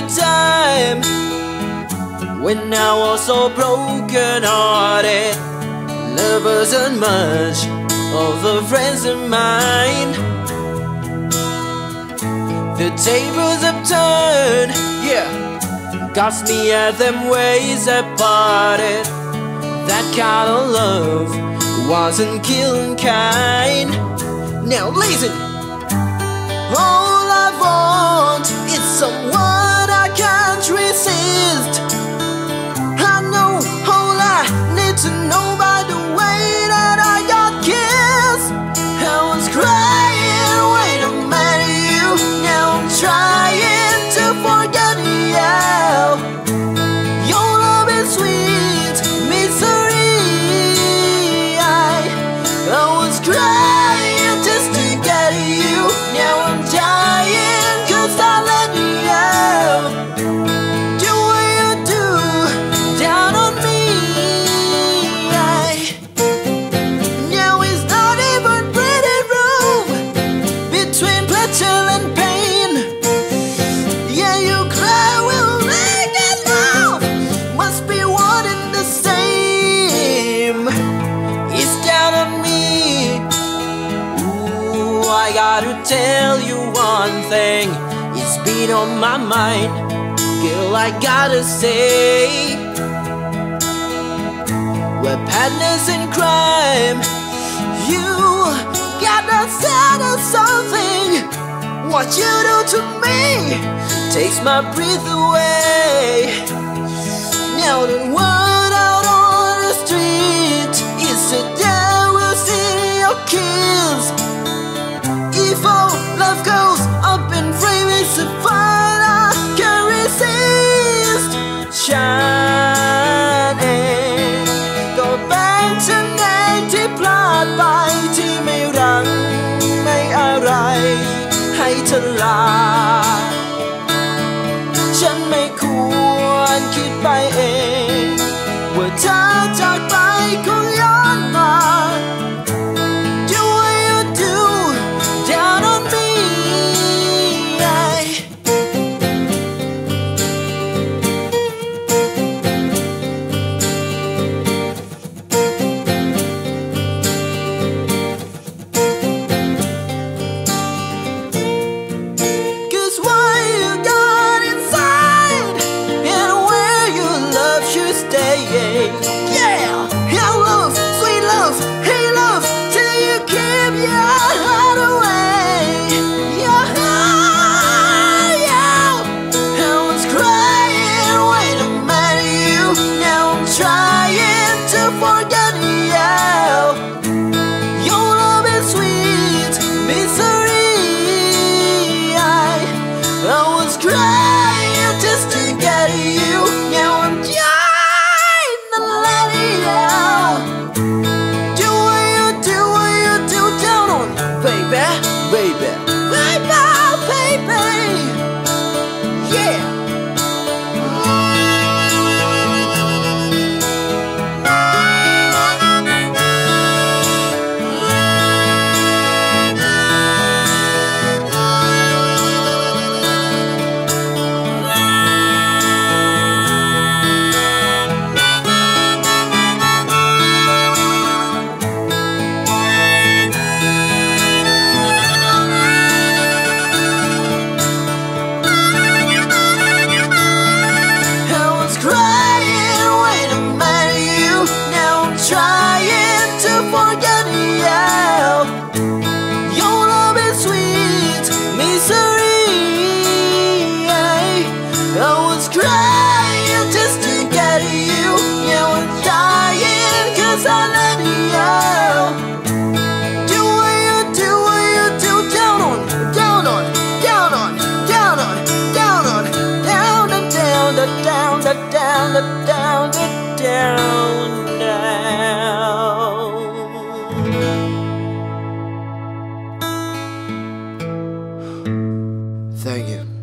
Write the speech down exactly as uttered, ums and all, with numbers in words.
time when I was so broken hearted. Love wasn't much of the friends of mine. The tables have turned, yeah. Got me at them ways I parted. That kind of love wasn't killing kind. Now listen. All I want is someone I can't resist. I know all I need to know by the way that I got kissed. I was crying when I met you. Now I'm trying to forget you. Your love is sweet misery. I, I was crying just to get you. Now I'm dying cause I let you out. Do what you do down on me. I, now it's not even breathing room between pleasure and pain. Yeah, you cry, we'll make it love. Must be one and the same. It's down on me. Ooh, I gotta tell you one thing. It's been on my mind, girl, I gotta say. We're partners in crime. You gotta settle something. What you do to me takes my breath away. Now the word out on the street is that there will see your kiss. If all love goes up in flame, it's a fire I can't resist. Shining, go back to ninety plotไปที่ไม่รังไม่อะไรให้เธอลา ฉันไม่ควรคิดไปเองว่าเธอจากไปคงย้อนมา Do what you do down on me. Cause what you got inside and where your love should stay. Yeah, yeah, love, sweet love, hey love, till you keep your heart away. Yeah, yeah. I was crying when I met you. Now I'm trying to forget you. Your love is sweet misery. I, I was crying just to get you. Now I'm trying to let it out. Do what you do, what you do down on me, baby, baby, baby, baby. Yeah. I was crying when I met you. Now I'm trying to forget you. Your love is sweet misery. I was crying just to get you. Now I'm dying cause I let you out. Do what you do, what you do down on, down on, down on, down on, down on, down and down, the down, the down, the down, the down, down. Thank you.